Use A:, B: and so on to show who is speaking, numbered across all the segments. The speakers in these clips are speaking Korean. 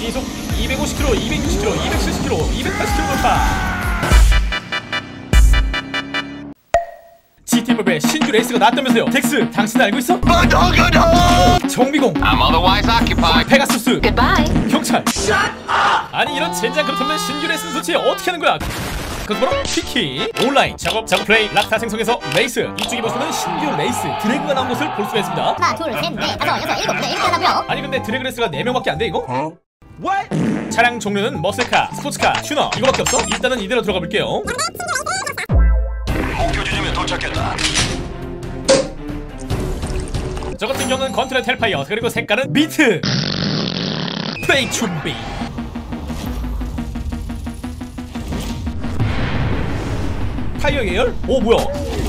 A: 시속 250km, 260km, 270km, 280km 돌파. GTM의 신규 레이스가 나왔다면서요. 덱스, 당신 알고 있어? 정비공,
B: I'm otherwise occupied.
A: 페가수스,
C: Goodbye.
A: 경찰. 아니 이런 젠장 그렇다면 신규 레이스는 도대체 어떻게 하는 거야? 그것 바로 피키 온라인 작업 플레이 락스타 생성에서 레이스. 이쪽에 보시면 신규 레이스 드래그가 나온 것을 볼 수가 있습니다.
C: 하나, 둘, 셋, 넷, 다섯, 여섯, 일곱, 네, 이렇게 하나고요.
A: 아니 근데 드래그 레이스가 4명밖에 안 돼 이거? 차량 종류는 머슬카, 스포츠카, 튜너 이거밖에 없어? 일단은 이대로 들어가 볼게요.
B: 목표 지점에 도착했다.
A: 저 같은 경우는 컨트롤 텔파이어, 그리고 색깔은 미트. 플레이 준비. 타이어 계열? 오 뭐야?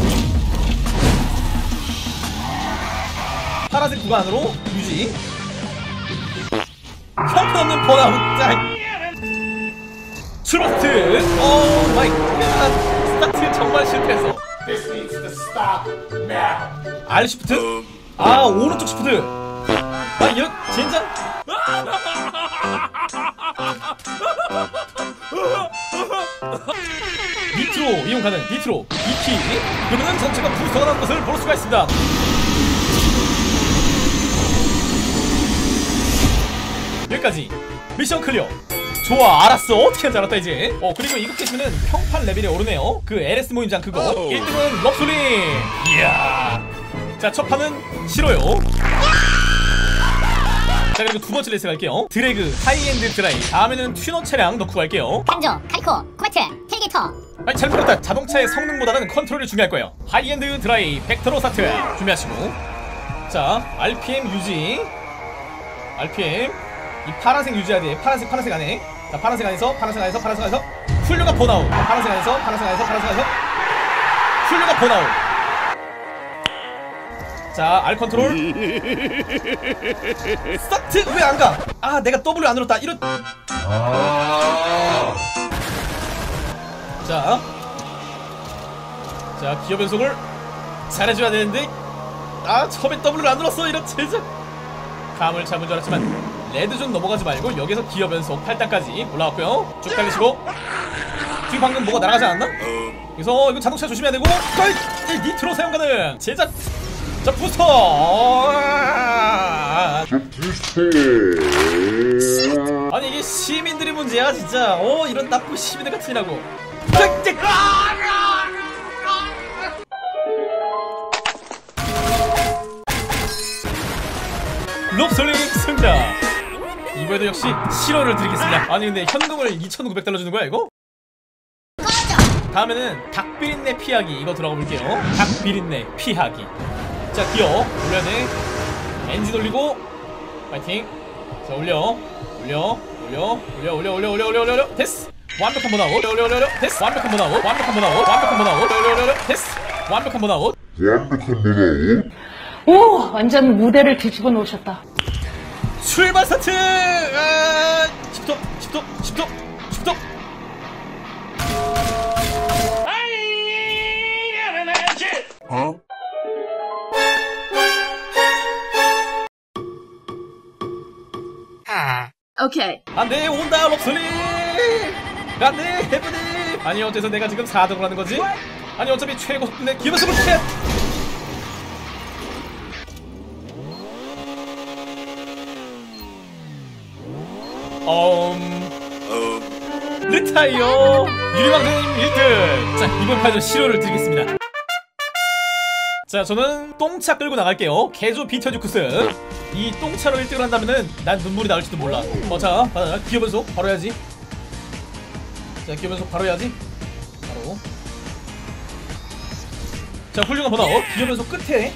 A: 파란색 구간으로 유지. 형편없는 번아웃. 짤. 출발트. 오 마이 갓. 스타트 정말 실패했어. R 시프트? 아 오른쪽 시프트. 아 이런 진짜. 니트로 이용 가능. 니트로 2키. 그러면 전체가 부스터가 나는 것을 볼 수가 있습니다. 여기까지 미션 클리어. 좋아 알았어. 어떻게 하는지 알았다 이제. 그리고 이거 깨시면은 평판 레벨이 오르네요. 그 LS 모임장 그거. 1등은 럽솔링. 이야. 자 첫 판은 싫어요. 자 그리고 두 번째 레이스 갈게요. 드래그 하이엔드 드라이. 다음에는 튜너 차량 넣고 갈게요.
C: 간조, 카리코, 코메트, 텔게이터.
A: 아니 잘못 들었다. 자동차의 성능보다는 컨트롤이 중요할 거예요. 하이엔드 드라이 벡터로 스타트 준비하시고. 자 RPM 유지. RPM 이 파란색 유지해야 돼. 파란색 안에. 자 파란색 안에서 훌륭한 번아웃. 파란색 안에서 훌륭한 번아웃. 자 R 컨트롤. 스타트. 왜 안 가? 아 내가 W 안 눌렀다. 이런. 자 기어 변속을 잘해줘야 되는데 아 처음에 W를 안 눌렀어. 이런 제작. 감을 잡은 줄 알았지만 레드존 넘어가지 말고 여기서 기어 변속 8단까지 올라왔고요. 쭉 달리시고. 지금 방금 뭐가 날아가지 않았나? 그래서 이거 자동차 조심해야 되고. 니트로 사용 가능. 제작. 자 부스터. 아니 이게 시민들이 문제야 진짜. 이런 나쁜 시민들 같으라고. 럽솔링 승자. 이번에도 역시 실어를 드리겠습니다. 아니 근데 현금을 2,900달러 주는 거야 이거? 다음에는 닭비린내 피하기. 이거 들어가 볼게요. 닭비린내 피하기. 자 기어 올려야 돼. 엔진 올리고 파이팅. 자 올려. 됐어. 완벽한 번아웃. 됐어. 완벽한 번아웃. 됐어. 완벽한 번아웃.
D: 오! 완전 무대를 뒤집어 놓으셨다.
A: 출발 스타트! 10도.
D: 오케이.
A: 안돼 온다 럽솔링. 안돼 해보니. 아니 어째서 내가 지금 4등을 하는 거지? 아니 어차피 최고 속도인데 기어변속을 해. 리타이어 유리왕님 1등. 자 이번 판은 실효를 드리겠습니다. 자 저는 똥차 끌고 나갈게요. 개조 비터듀크스. 이 똥차로 1등을 한다면은 난 눈물이 나올지도 몰라. 자 받아. 기어변속 바로 해야지. 자 기어변속 바로 해야지. 바로. 자 훌륭한 번아웃. 기어변속 끝에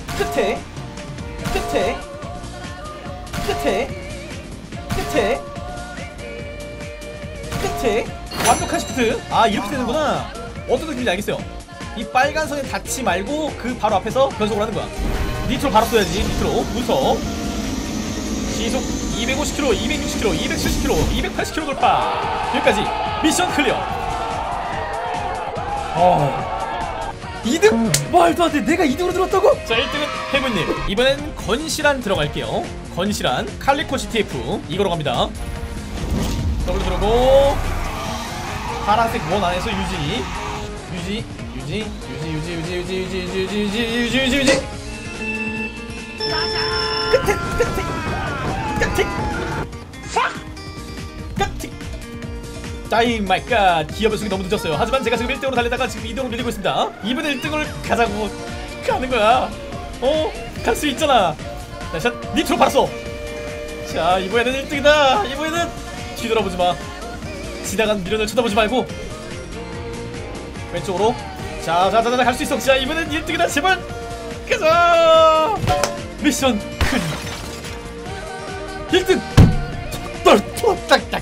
A: 완벽한 시프트. 아 이렇게 되는구나. 어떤 느낌인지 알겠어요. 이 빨간 선에 닿지 말고 그 바로 앞에서 변속을 하는 거야. 니트로 바로 쏘야지. 니트로 무서. 시속 250km, 260km, 270km, 280km 돌파. 여기까지 미션 클리어. 2등? 말도 안 돼. 내가 2등으로 들었다고? 자 1등은 해문님. 이번엔 건실한 들어갈게요. 건실한 칼리코 CTF 이거로 갑니다. 더블 들어고 파란색 원 안에서 유지. 끝에 짜이 마이갓. 기어 변속이 너무 늦었어요. 하지만 제가 지금 1등으로 달리다가 지금 2등으로 밀리고 있습니다. 이번에 1등을 가자고 가는 거야. 갈 수 있잖아. 자, 니트로 봤어. 자, 이번에는 1등이다. 이번에는 뒤돌아보지 마. 지나간 미련을 쳐다보지 말고 왼쪽으로. 자, 갈 수 있어. 자, 이번엔 1등이다. 제발 가자. 미션 클리어. 1등. 딱딱.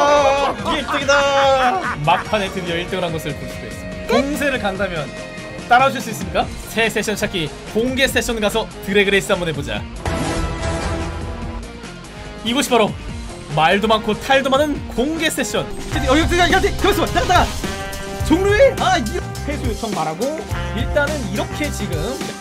A: 1등이다. 막판에 드디어 1등을 한 것을 볼 수가 있습니다. 공세를 간다면 따라오실 수 있습니까? 새 세션 찾기 공개 세션 가서 드래그레이스 한번 해보자. 이곳이 바로 말도 많고 탈도 많은 공개 세션. 가만있어. 나가 종료해. 회수 요청 말하고 일단은 이렇게 지금